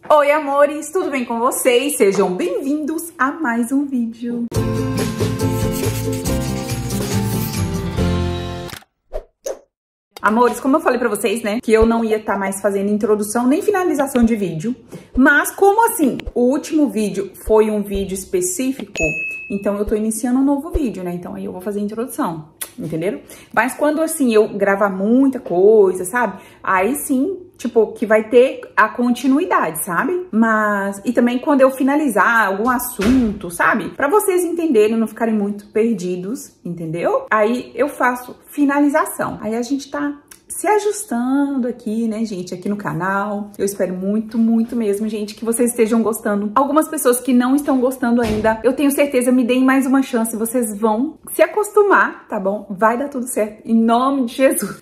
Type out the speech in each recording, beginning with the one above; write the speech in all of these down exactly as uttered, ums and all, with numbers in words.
Oi, amores, tudo bem com vocês? Sejam bem-vindos a mais um vídeo. Amores, como eu falei pra vocês, né, que eu não ia estar tá mais fazendo introdução nem finalização de vídeo, mas como assim, o último vídeo foi um vídeo específico, então eu tô iniciando um novo vídeo, né, então aí eu vou fazer a introdução, entenderam? Mas quando, assim, eu gravar muita coisa, sabe, aí sim, tipo, que vai ter a continuidade, sabe? Mas, e também quando eu finalizar algum assunto, sabe? Pra vocês entenderem, não ficarem muito perdidos, entendeu? Aí eu faço finalização. Aí a gente tá se ajustando aqui, né, gente, aqui no canal. Eu espero muito, muito mesmo, gente, que vocês estejam gostando. Algumas pessoas que não estão gostando ainda, eu tenho certeza, me deem mais uma chance, vocês vão se acostumar, tá bom? Vai dar tudo certo, em nome de Jesus.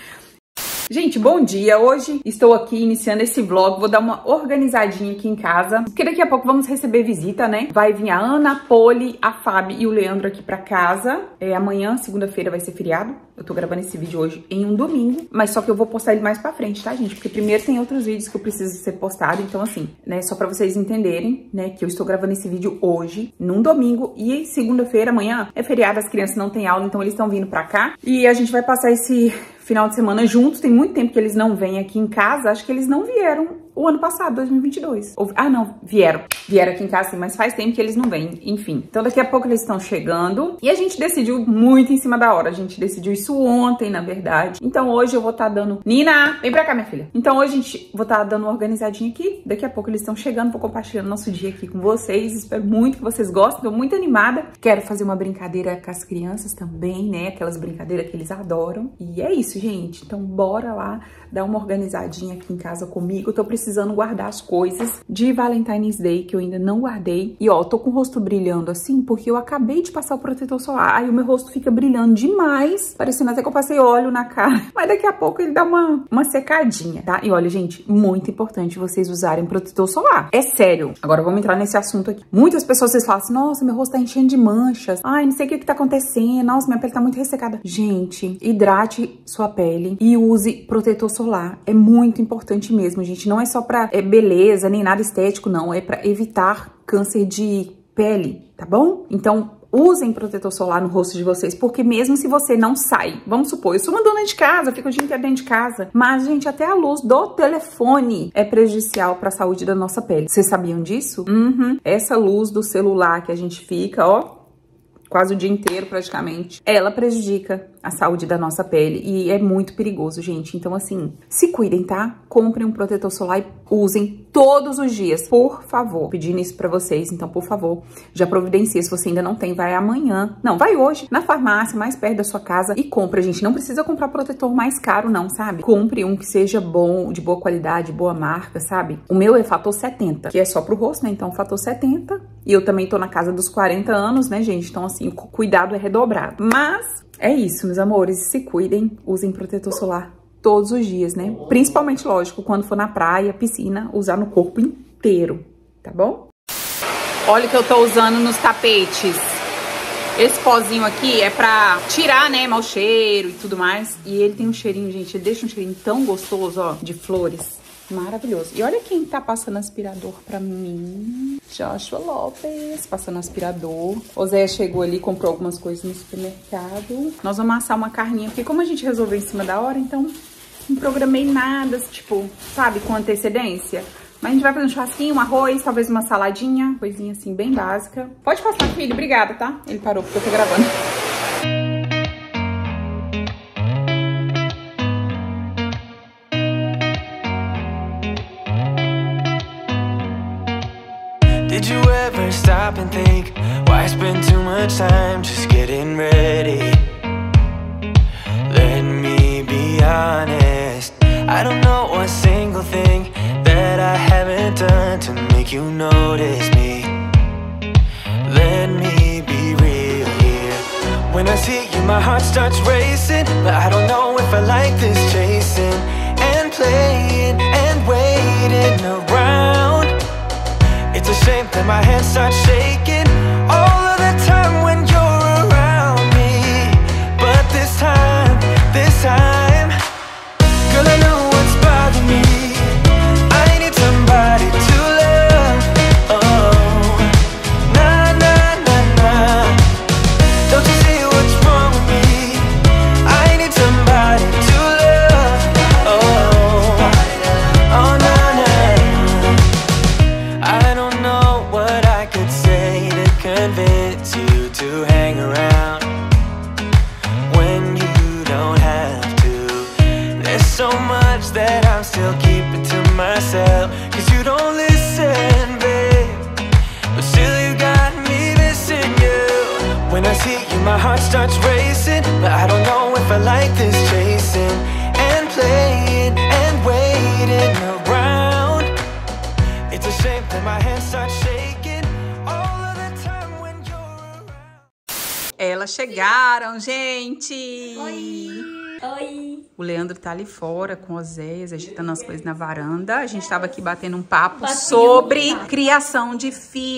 Gente, bom dia! Hoje estou aqui iniciando esse vlog, vou dar uma organizadinha aqui em casa, porque daqui a pouco vamos receber visita, né? Vai vir a Ana, a Poli, a Fábio e o Leandro aqui pra casa. É, amanhã, segunda-feira, vai ser feriado. Eu tô gravando esse vídeo hoje em um domingo, mas só que eu vou postar ele mais pra frente, tá, gente? Porque primeiro tem outros vídeos que eu preciso ser postado, então assim, né? Só pra vocês entenderem, né? Que eu estou gravando esse vídeo hoje, num domingo, e segunda-feira, amanhã, é feriado, as crianças não têm aula, então eles estão vindo pra cá. E a gente vai passar esse final de semana juntos, tem muito tempo que eles não vêm aqui em casa, acho que eles não vieram o ano passado, dois mil e vinte e dois. Ou, ah, não, vieram. Vieram aqui em casa, sim, mas faz tempo que eles não vêm, enfim. Então daqui a pouco eles estão chegando e a gente decidiu muito em cima da hora, a gente decidiu isso ontem, na verdade. Então hoje eu vou estar tá dando... Nina, vem pra cá, minha filha. Então hoje a gente vou estar tá dando uma organizadinha aqui, daqui a pouco eles estão chegando, vou compartilhando nosso dia aqui com vocês, espero muito que vocês gostem, tô muito animada. Quero fazer uma brincadeira com as crianças também, né, aquelas brincadeiras que eles adoram. E é isso, gente, então bora lá dar uma organizadinha aqui em casa comigo. Eu tô precisando guardar as coisas de Valentine's Day que eu ainda não guardei. E ó, tô com o rosto brilhando assim porque eu acabei de passar o protetor solar. Aí o meu rosto fica brilhando demais, parecendo até que eu passei óleo na cara. Mas daqui a pouco ele dá uma, uma secadinha, tá? E olha, gente, muito importante vocês usarem protetor solar. É sério. Agora vamos entrar nesse assunto aqui. Muitas pessoas vocês falam assim, nossa, meu rosto tá enchendo de manchas. Ai, não sei o que que tá acontecendo. Nossa, minha pele tá muito ressecada. Gente, hidrate sua pele e use protetor solar. É muito importante mesmo, gente. Não é só pra é, beleza, nem nada estético, não. É pra evitar câncer de pele, tá bom? Então, usem protetor solar no rosto de vocês, porque mesmo se você não sai, vamos supor, eu sou uma dona de casa, fico o dia inteiro dentro de casa, mas, gente, até a luz do telefone é prejudicial para a saúde da nossa pele. Vocês sabiam disso? Uhum. Essa luz do celular que a gente fica, ó, quase o dia inteiro praticamente, ela prejudica a saúde da nossa pele e é muito perigoso, gente. Então, assim, se cuidem, tá? Comprem um protetor solar e usem todos os dias, por favor. Pedindo isso pra vocês, então, por favor, já providencie. Se você ainda não tem, vai amanhã. Não, vai hoje na farmácia mais perto da sua casa e compra, gente. Não precisa comprar protetor mais caro, não, sabe? Compre um que seja bom, de boa qualidade, boa marca, sabe? O meu é fator setenta, que é só pro rosto, né? Então, fator setenta. E eu também tô na casa dos quarenta anos, né, gente? Então, assim, o cuidado é redobrado. Mas é isso, meus amores, se cuidem, usem protetor solar todos os dias, né? Principalmente, lógico, quando for na praia, piscina, usar no corpo inteiro, tá bom? Olha o que eu tô usando nos tapetes. Esse pozinho aqui é pra tirar, né, mau cheiro e tudo mais. E ele tem um cheirinho, gente, ele deixa um cheirinho tão gostoso, ó, de flores. Maravilhoso. E olha quem tá passando aspirador pra mim. Joshua Lopes, passando aspirador. O Zé chegou ali, comprou algumas coisas no supermercado. Nós vamos assar uma carninha, porque como a gente resolveu em cima da hora, então não programei nada, tipo, sabe, com antecedência. Mas a gente vai fazer um churrasquinho, um arroz, talvez uma saladinha, coisinha assim, bem básica. Pode passar, filho, obrigada, tá? Ele parou porque eu tô gravando. Did you ever stop and think, why spend too much time just getting ready? Let me be honest, I don't know one single thing that I haven't done to make you notice me. Let me be real here. When I see you, my heart starts racing, but I don't know if I like this chasing and playing and waiting around. It's a shame that my hands start shaking all of the time when you're around me. But this time, this time, girl, I know what's bothering me. I need somebody to my heart starts racing, but I don't know if I like this chasing and playing and waiting around. It's a shame that my hands start shaking all of the time when you're around. Elas chegaram, gente! Oi! Oi! O Leandro tá ali fora com os Zéias, agitando as coisas na varanda. A gente tava aqui batendo um papo Batendo sobre um papo. criação de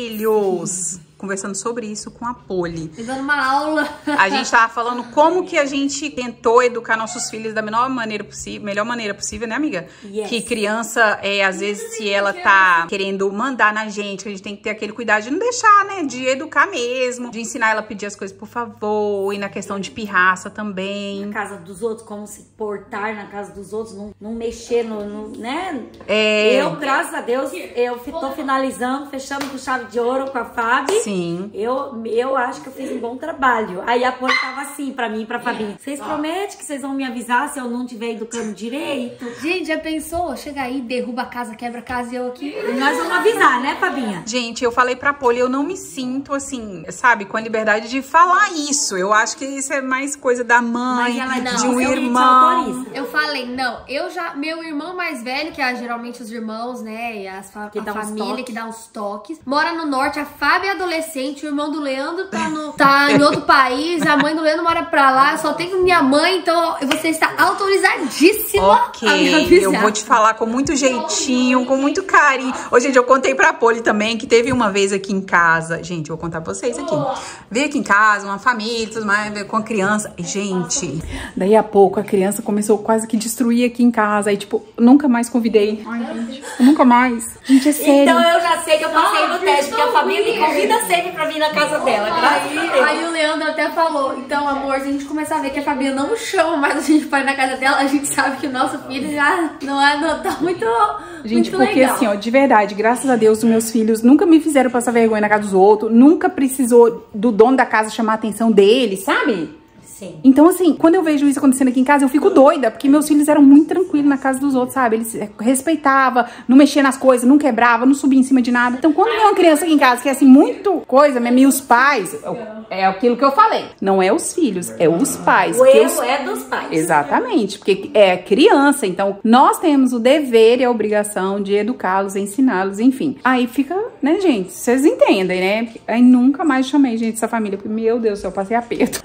filhos. Conversando sobre isso com a Poli. Me dando uma aula. A gente tava falando como que a gente tentou educar nossos filhos da melhor maneira possível, melhor maneira possível, né, amiga? Yes. Que criança, é, às vezes, se ela tá querendo mandar na gente, a gente tem que ter aquele cuidado de não deixar, né? De educar mesmo, de ensinar ela a pedir as coisas por favor, e na questão de pirraça também. Na casa dos outros, como se portar na casa dos outros, não, não mexer no, no né? É... Eu, graças a Deus, eu tô finalizando, fechando com chave de ouro com a Fábio. Sim. Eu, eu acho que eu fiz um bom trabalho. Aí a Poli tava assim pra mim e pra Fabinha. Vocês prometem que vocês vão me avisar se eu não estiver educando direito? Gente, já pensou? Chega aí, derruba a casa, quebra a casa e eu aqui. E nós vamos avisar, né, Fabinha? Gente, eu falei pra Poli, eu não me sinto assim, sabe, com a liberdade de falar isso. Eu acho que isso é mais coisa da mãe, Mas ela, de não, um eu irmão. Eu falei, não, eu já, meu irmão mais velho, que é geralmente os irmãos, né, e as fa que a dá família que dá uns toques, mora no norte, a Fábia é adolescente, o irmão do Leandro tá, no, tá em outro país, a mãe do Leandro mora pra lá, só tenho minha mãe, então você está autorizadíssima Ok, a me avisar. eu vou te falar com muito jeitinho, com muito carinho. Ô, gente, eu contei pra Poli também que teve uma vez aqui em casa. Gente, eu vou contar pra vocês aqui. Veio aqui em casa, uma família, tudo mais, com a criança. Gente, daí a pouco a criança começou quase que destruir aqui em casa. Aí, tipo, nunca mais convidei. Ai, gente, nunca mais. Gente, é sério. Então eu já sei que eu passei no teste, porque a família me convida sempre pra vir na casa dela. Aí, aí o Leandro até falou, então, amor, se a gente começar a ver que a Fabinha não chama mais a gente para ir na casa dela, a gente sabe que o nosso filho já não é, não tá muito, gente, muito porque legal. assim, ó, de verdade, graças a Deus, os meus filhos nunca me fizeram passar vergonha na casa dos outros, nunca precisou do dono da casa chamar a atenção deles, sabe? Sim. Então, assim, quando eu vejo isso acontecendo aqui em casa, eu fico doida, porque meus filhos eram muito tranquilos na casa dos outros, sabe? Eles respeitavam, não mexia nas coisas, não quebrava, não subia em cima de nada. Então, quando tem uma criança aqui em casa que é assim, muito coisa, mesmo, e os pais, é aquilo que eu falei. Não é os filhos, é os pais. O erro os... é dos pais. Exatamente, porque é criança, então nós temos o dever e a obrigação de educá-los, ensiná-los, enfim. Aí fica, né, gente, vocês entendem, né? Aí nunca mais chamei, gente, essa família, porque, meu Deus do céu, eu passei aperto.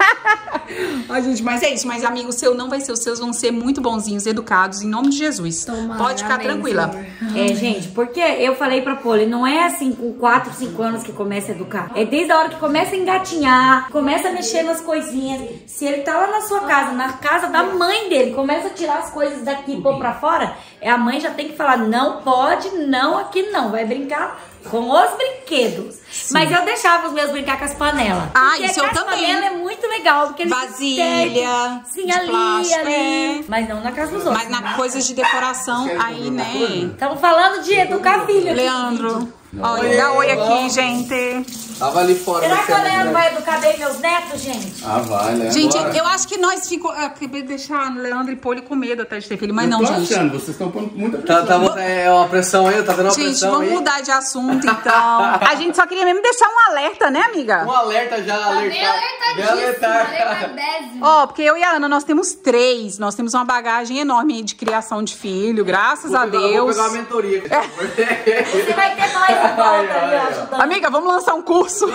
Ai, gente, mas é isso. Mas, amigo, o seu não vai ser. Os seus vão ser muito bonzinhos, educados, em nome de Jesus. Tomara, pode ficar amém, tranquila. Senhor. É, gente, porque eu falei pra Poli, não é assim com quatro, cinco anos que começa a educar. É desde a hora que começa a engatinhar, começa a mexer nas coisinhas. Se ele tá lá na sua casa, na casa da mãe dele, começa a tirar as coisas daqui e pôr pra fora, a mãe já tem que falar, não pode, não, aqui não. Vai brincar com os brinquedos. Sim. Mas eu deixava os meus brincar com as panelas. Ah, porque isso eu com as também. panelas é muito legal. Porque vasilha, sim, de ali, plástico, ali. é. Mas não na casa dos outros. Mas na coisas de decoração, aí, né? Estamos falando de educar filho. Leandro, olha, dá oi aqui, gente. Tava ali fora. Será que o Leandro vai educar bem meus netos, gente? Ah, vai, Leandro. Gente, bora. eu acho que nós ficou. Eu acabei de deixar Leandro e Poli com medo até de ter filho, mas Eu não, tô gente. achando, vocês estão pondo muita Tá, pressão. tá, é uma pressão aí, tá tendo uma Gente, pressão vamos aí. mudar de assunto, então. A gente só queria mesmo deixar um alerta, né, amiga? Um alerta já, Tá bem alertar. Bem alertadíssimo, alertar. alertadésimo. Ó, porque eu e a Ana, nós temos três. Nós temos uma bagagem enorme de criação de filho, graças Vou a pegar- Deus. Vou pegar uma mentoria. Você vai ter nós de volta ali, ó, ajudando. Amiga, vamos lançar um curso.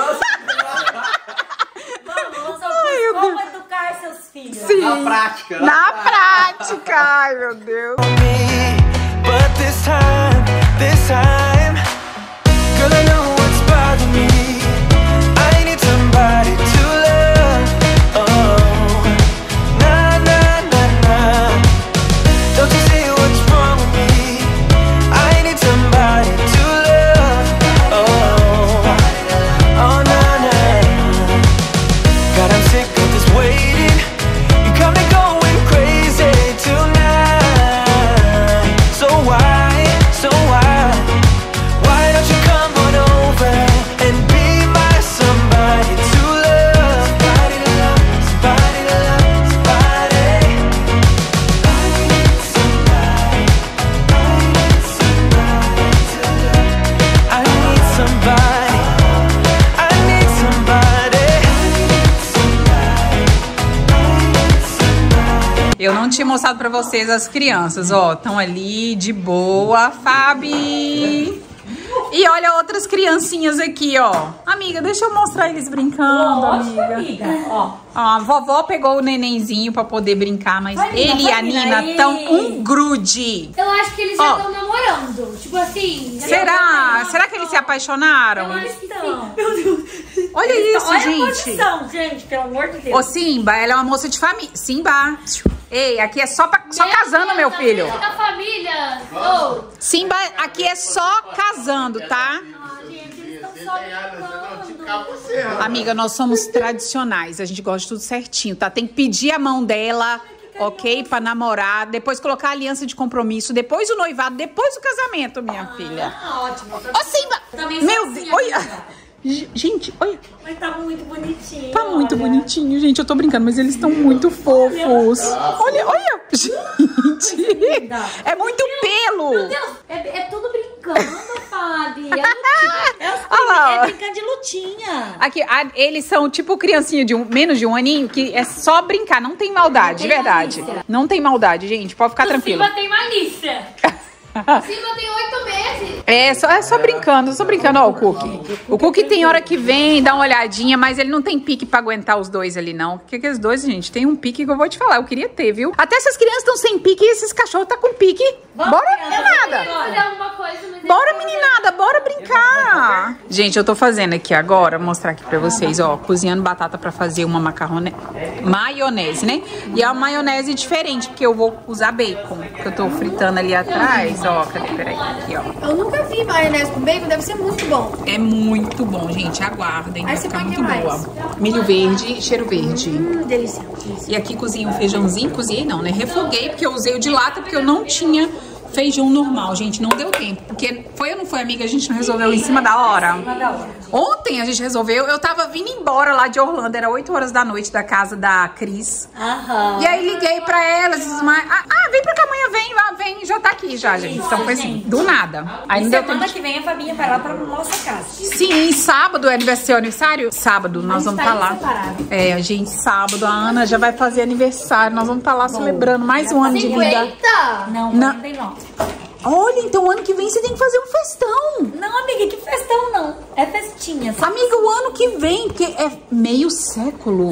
Vamos lançar um curso, como educar seus filhos. Sim. Na prática. Na prática. Ai, meu Deus. But this time, this time, girl, I know what's bothering me. I need somebody to love. Oh, nah, nah, nah, nah. Don't you see what's wrong with me? I need somebody to love. Oh, oh, nah, nah. God, I'm sick of this waiting. You got me going crazy tonight. So why, so why eu não tinha mostrado pra vocês as crianças, ó. Estão ali de boa, Fabi. E olha outras criancinhas aqui, ó. Amiga, deixa eu mostrar eles brincando, Lógico, amiga. amiga. Ó. Ó, a vovó pegou o nenenzinho pra poder brincar, mas Vai, ele Nina, e a vai, Nina, Nina aí. estão um grude. Eu acho que eles já Ó. estão namorando. Tipo assim. já Será? tão- Será que eles se apaixonaram? Eu acho que Então. sim. Olha isso, Olha a gente. posição, gente, pelo amor de Deus. Ô, Simba, ela é uma moça de família. Simba. Ei, aqui é só, pra, só Meu casando, Deus, meu na filho. frente da família. Oh. Simba, aqui é só casando, tá? Amiga, nós somos tradicionais. A gente gosta de tudo certinho, tá? Tem que pedir a mão dela, ok? Pra namorar. Depois colocar a aliança de compromisso. Depois o noivado. Depois o casamento, minha filha. Ah, ótimo. Ô, Simba! Também sou Meu assim, Deus, olha. amiga. G- Gente, olha. Mas tá muito bonitinho. Tá muito olha. bonitinho, gente. Eu tô brincando, mas eles estão muito fofos. Olha, olha. Gente, é muito pelo. Meu Deus, é, é tudo brincando, Fábio. É, lutinha. é, os Olha lá, ó. é brincando de lutinha. Aqui, a- eles são tipo criancinha de um, menos de um aninho, que é só brincar, não tem maldade, de tem verdade. malícia. Não tem maldade, gente, pode ficar O tranquilo. Simba tem malícia. O Simba tem oito meses. É só, é só brincando, só brincando. Ó, o Cookie. O Cookie tem hora que vem, dá uma olhadinha, mas ele não tem pique pra aguentar os dois ali, não. Porque aqueles dois, gente, tem um pique que eu vou te falar, eu queria ter, viu? Até essas crianças estão sem pique e esses cachorros tá com pique. Vamos, Bora, criança, meninada! vamos. Fazer alguma coisa, mas Bora, meninada, bora brincar! Gente, eu tô fazendo aqui agora, vou mostrar aqui pra vocês, ó, cozinhando batata pra fazer uma macarrone... maionese, né? E é uma maionese diferente, porque eu vou usar bacon, que eu tô fritando ali atrás, ó, cadê? Peraí, aqui, ó. Eu nunca vi maionese com bacon, deve ser muito bom. É muito bom, gente, aguardem, vai Aí você ficar põe muito o que boa. mais? Milho verde, cheiro verde. Hum, delícia. E aqui cozinhei um feijãozinho, cozinhei não, né? Refoguei, porque eu usei o de lata, porque eu não tinha feijão normal, gente, não deu tempo. Porque foi ou não foi, amiga? A gente não resolveu em cima da hora. Ontem a gente resolveu, eu tava vindo embora lá de Orlando, era oito horas da noite da casa da Cris. Aham. E aí liguei pra elas, disse, mas, ah, ah, vem pra cá amanhã, vem, vá, vem, já tá aqui já, gente. Então foi assim, do nada. Aí E não deu tempo semana de... que vem a Fabinha vai lá pra nossa casa. Sim, sábado é aniversário, aniversário? Sábado, nós vamos tá estar lá. separado. É, gente, sábado, a Ana já vai fazer aniversário, nós vamos estar lá celebrando mais um ano de vida. Eita! Não, Não. não tem não. Olha, então ano que vem você tem que fazer um festão. Não, amiga, que festão não. É festinha. Sabe? Amiga, o ano que vem, porque é meio século.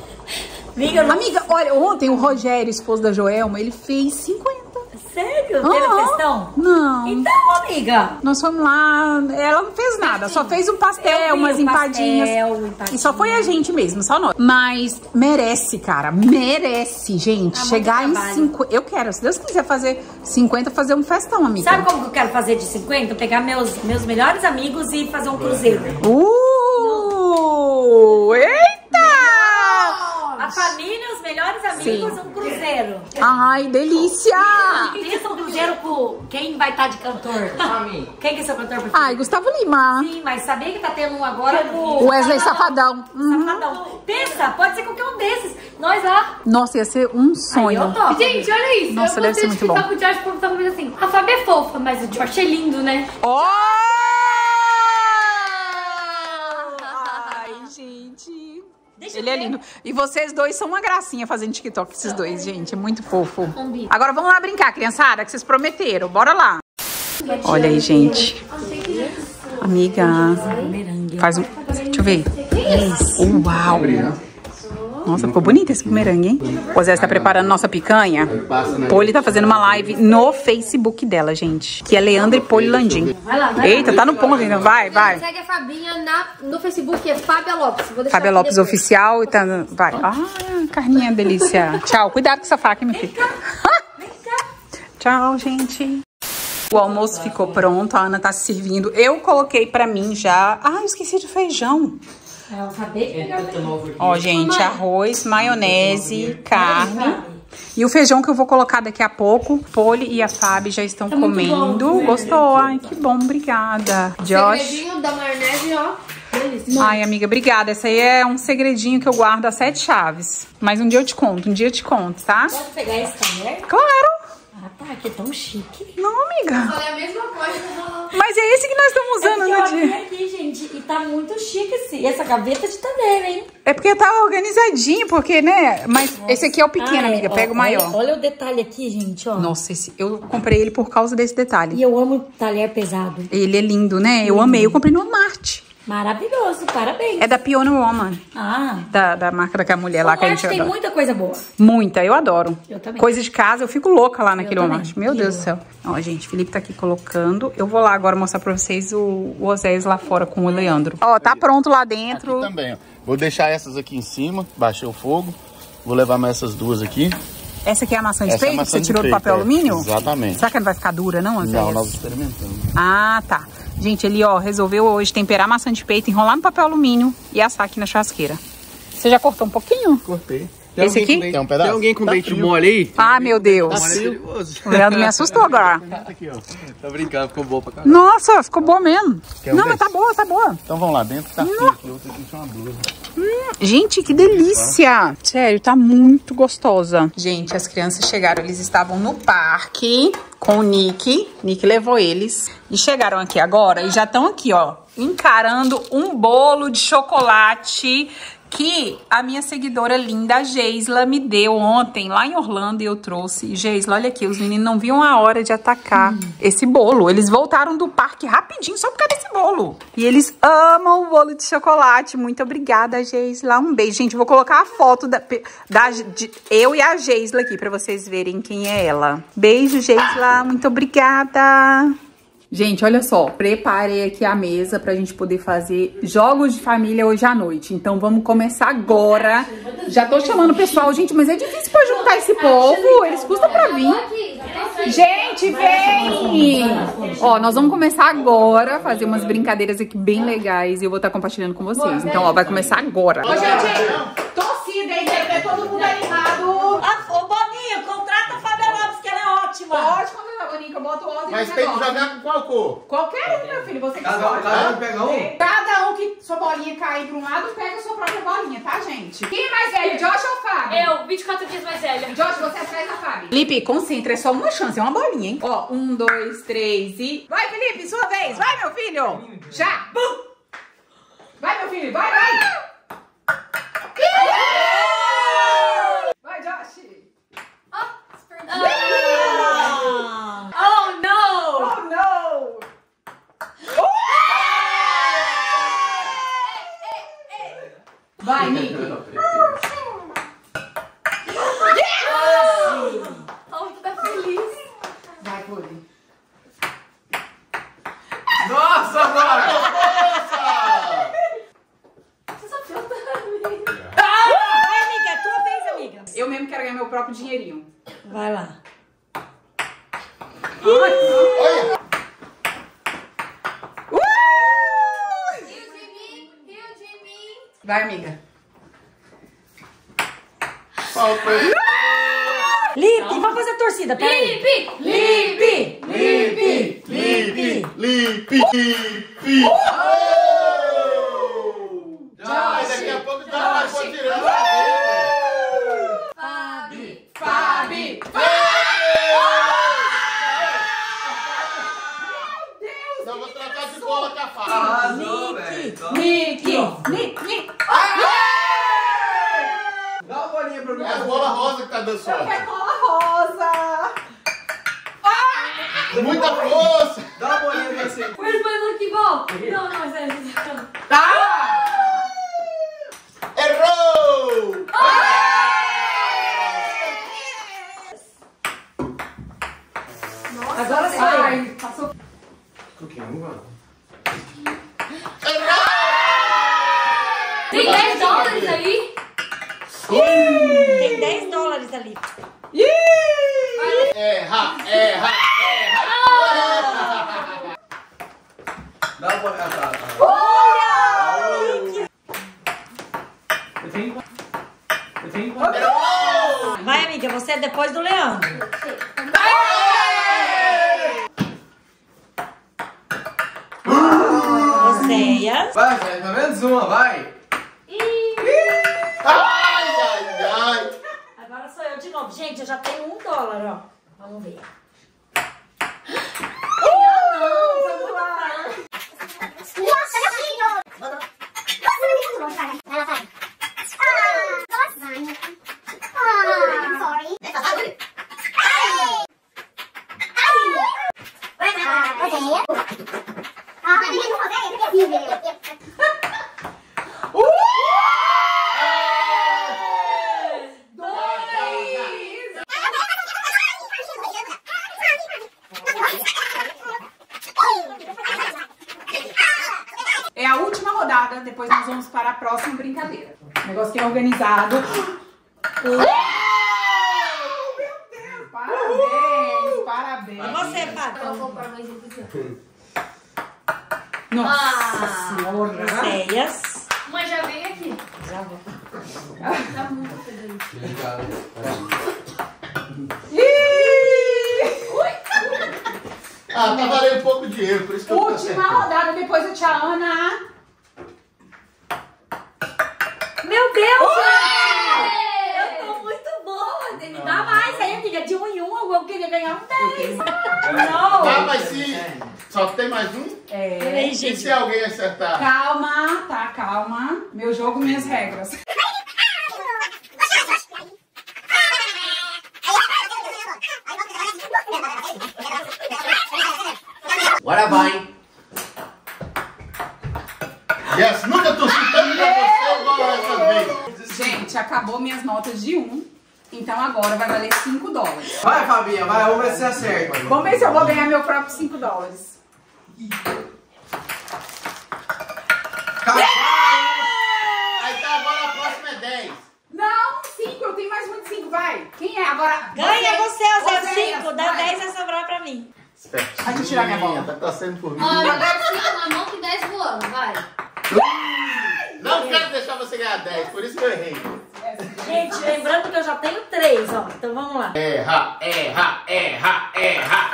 Amiga, não... Amiga, olha, ontem o Rogério, esposo da Joelma, ele fez cinquenta. Sério? Teve Aham. festão? Não. Então, amiga. Nós fomos lá, ela não fez nada, só fez um pastel, Eu vi umas o empadinhas. pastel, empadinha. E só foi a gente mesmo, só nós. Mas merece, cara, merece, gente. Dá chegar muito em trabalho. cinquenta. Eu quero, se Deus quiser fazer cinquenta, fazer um festão, amiga. Sabe como que eu quero fazer de cinquenta? Pegar meus, meus melhores amigos e fazer um cruzeiro. Uh! Eita! A família, os melhores amigos, Sim. um cruzeiro. Ai, delícia! Pensa um cruzeiro com quem vai estar de cantor? Quem que é seu cantor preferido? Ai, Gustavo Lima. Sim, mas sabia que tá tendo um agora com Wesley Safadão. Uhum. Safadão. Pensa, pode ser qualquer um desses. Nós lá. Nossa, ia ser um Aí sonho. eu topo. Gente, olha isso. Nossa, eu deve ser gostei muito de bom. escutar com o Josh porque tava falando assim, a Fábia é fofa, mas o Josh é lindo, né? Oh! Ai, gente. Deixa eu Ele é ver. lindo. E vocês dois são uma gracinha fazendo TikTok, esses dois, gente. É muito fofo. Um bicho. Agora vamos lá brincar, criançada, que vocês prometeram. Bora lá. Olha aí, gente. Amiga. Faz um... Deixa eu ver. Uau. Nossa, ficou bonito esse bumerangue, hein? O Zé está preparando nossa picanha. Poli tá fazendo uma live no Facebook dela, gente. Que é Leandro e Poli Landim. Vai lá, vai Eita, tá no ponto ainda. Vai, vai. Segue a Fabinha na, no Facebook, é Fábia Lopes. Vou deixar Fábia aqui Lopes depois. Oficial e tá... Vai. Ah, carninha delícia. Tchau. Cuidado com essa faca, meu filho. Tchau, gente. O almoço ficou pronto. A Ana tá se servindo. Eu coloquei pra mim já... Ah, eu esqueci de feijão. Eu acabei de pegar o Ó, gente, arroz, maionese, carne. E o feijão que eu vou colocar daqui a pouco. Poli e a Fábio já estão comendo. Gostou? Ai, que bom, obrigada. Josh. Segredinho da maionese, ó. Delícia. Ai, amiga, obrigada. Essa aí é um segredinho que eu guardo a sete chaves. Mas um dia eu te conto, um dia eu te conto, tá? Pode pegar esse também? Claro! Ah, Tá, que é tão chique. Não, amiga. Falei a mesma coisa. Mas é esse que nós estamos usando é no dia. eu aqui, gente, e tá muito chique esse, essa gaveta de tadeira, hein? É porque tá organizadinho, porque, né? Mas Nossa. esse aqui é o pequeno, ah, é. amiga. Pega ó, o maior. Olha, olha o detalhe aqui, gente, ó. Nossa, esse, eu comprei ele por causa desse detalhe. E eu amo talher pesado. Ele é lindo, né? Eu hum. amei. Eu comprei no Walmart. Maravilhoso, parabéns. É da Pioneer Woman. Ah. Da, da marca daquela mulher lá que a gente tem adora. muita coisa boa. Muita, eu adoro. Eu também. Coisa de casa, eu fico louca lá naquele Walmart. Meu que Deus do céu. Ó, gente, Felipe tá aqui colocando. Eu vou lá agora mostrar pra vocês o, o Oséias lá fora com o Leandro. Ó, tá pronto lá dentro. Aqui também, ó. Vou deixar essas aqui em cima, baixei o fogo. Vou levar mais essas duas aqui. Essa aqui é a maçã de Essa peito é que você tirou peito, do papel é. alumínio? Exatamente. Será que não vai ficar dura, não, Oséias? Não, nós experimentamos. Ah, tá. Gente, ele, ó, resolveu hoje temperar maçã de peito, enrolar no papel alumínio e assar aqui na churrasqueira. Você já cortou um pouquinho? Cortei. Tem Esse aqui? Tem um pedaço? Tem alguém com tá dente frio. mole aí? Ah, meu Deus. Tá perigoso. O Leandro me assustou agora. Aqui, ó. Tá brincando, ficou boa pra caramba. Nossa, ficou boa mesmo. Quer um Não, mas desse? tá boa, tá boa. Então vamos lá dentro, tá frio aqui, outra aqui tinha uma blusa. Hum, gente, que delícia. Sério, tá muito gostosa. Gente, as crianças chegaram, eles estavam no parque com o Nick. Nick levou eles. E chegaram aqui agora e já estão aqui, ó, encarando um bolo de chocolate que a minha seguidora linda, a Geisla, me deu ontem lá em Orlando e eu trouxe. Geisla, olha aqui, os meninos não viam a hora de atacar hum. esse bolo. Eles voltaram do parque rapidinho só por causa desse bolo. E eles amam o bolo de chocolate. Muito obrigada, Geisla. Um beijo. Gente, eu vou colocar a foto da, da de, eu e a Geisla aqui pra vocês verem quem é ela. Beijo, Geisla. Muito obrigada. Gente, olha só, preparei aqui a mesa pra gente poder fazer jogos de família hoje à noite. Então vamos começar agora. Já tô chamando o pessoal, gente, mas é difícil pra juntar esse povo, eles custam pra vir. Gente, vem! Ó, nós vamos começar agora, fazer umas brincadeiras aqui bem legais e eu vou estar compartilhando com vocês. Então, ó, vai começar agora. Ô, gente, torcida, hein, é todo mundo animado. Ah, ô, Boninho, contrata a Fábia Lopes, que ela é ótima. Pode contratar, Boninho, que eu boto ordem. Mas tem que jogar com qual cor? Qualquer um, meu filho, você que Cada, escolhe. cada um pega um? Cada um que sua bolinha cair pra um lado, pega a sua própria bolinha, tá, gente? Quem é mais velho, Josh ou Fábio? Eu, vinte e quatro dias mais velha. Josh, você é atrás da Fábio. Felipe, concentra, é só uma chance, é uma bolinha, hein? Ó, um, dois, três e... Vai, Felipe, sua vez, vai, meu filho! Já! Bum! Vai, meu filho, vai, vai! Vai, Josh! Ah. Oh, no! Oh, não! Vai, Nick! Oh, tu tá feliz. Vai, Cody. Nossa, agora! Você só filtra, amiga. Vai, amiga, é tua vez, amiga. Eu mesmo quero ganhar meu próprio dinheirinho. Vai lá. Olha! Rio de mim, Rio de mim. Vai, amiga. Falta aí. Lipe, vamos fazer a torcida, peraí. Lipe! Lipe! Lipe! Lipe! Lipe! Lipe! Ai, daqui a pouco já vai pôr tirando. Fabi! Fabi! Então vou trocar de bola com a Fábio. Arrasou, velho. Toma. Nick! Nick! Nick! Dá uma bolinha pra mim. É a bola rosa que tá dando sorte. É bola rosa! Muita força! Dá uma bolinha pra você. Where's my lucky ball? Não, não, é sério. Errou! Agora só Ai, eu. passou. Tem dez dólares aí? Tem dez dólares ali. Erra, erra, erra! Dá uma bolinha. Tá, tá. Vai, amiga, você é depois do Leandro. Oséias. Vai, velho, pelo menos uma, vai. Ai, ai, ai! Agora sou eu de novo. Gente, eu já tenho um dólar, ó. Vamos ver. É a última rodada, depois nós vamos para a próxima brincadeira. O negócio que é organizado. Oh, meu Deus, parabéns, parabéns. Você, Pato. Eu vou para mais um aqui. Nossa Ah, senhora. Ceias. Mãe, já veio aqui. Já vou. Tá muito fedendo. Ah, tá valendo pouco dinheiro, por isso que eu tô Última rodada, depois a tia Ana. Meu Deus, gente! Eu tô muito boa. Me dá mais aí, amiga. De um em um, eu queria ganhar um dez. Não. Ah, mas se só tem mais um? É. Peraí, E gente. se alguém acertar? Calma, tá, calma. Meu jogo, minhas regras. Agora vai. Yes, nunca tô chutando pra você igual essa vez. Gente, acabou minhas notas de um. Então agora vai valer cinco dólares. Vai, Fabinha, vai, vamos ver se você acerta. Vamos ver se eu vou ganhar meu próprio cinco dólares. Aí tá, agora a próxima é dez. Não, cinco, eu tenho mais um de cinco, vai. Quem é agora? Ganha você, o seu Oséias, cinco. Dá vai. dez vai sobrar pra mim. Vai te tirar minha bola. Tá torcendo por mim. Ó, eu quero cinco na mão e dez voando, vai. Não quero deixar você ganhar dez, por isso que eu errei. Gente, lembrando que eu já tenho três, ó. Então vamos lá. Erra, erra, erra, erra.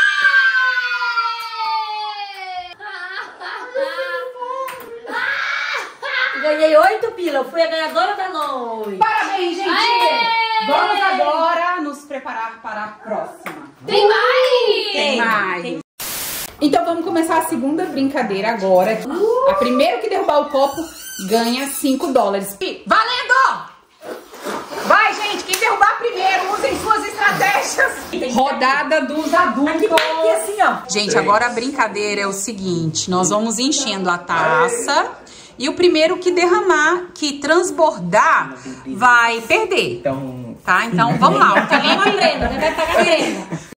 Ganhei oito pila. Eu fui a ganhadora da noite. Parabéns, gente! Aê! Vamos agora nos preparar para a próxima. Tem mais! Tem mais. tem- Então vamos começar a segunda brincadeira agora. A primeiro que derrubar o copo ganha cinco dólares. E valendo! Vai, gente, quem derrubar primeiro, usem suas estratégias. Rodada dos adultos. Aqui, aqui assim, ó. Gente, agora a brincadeira é o seguinte, nós vamos enchendo a taça e o primeiro que derramar, que transbordar, vai perder. Então, Tá? Então vamos lá. O Pagar uma Felipe, prenda, né? Vai pagar prenda.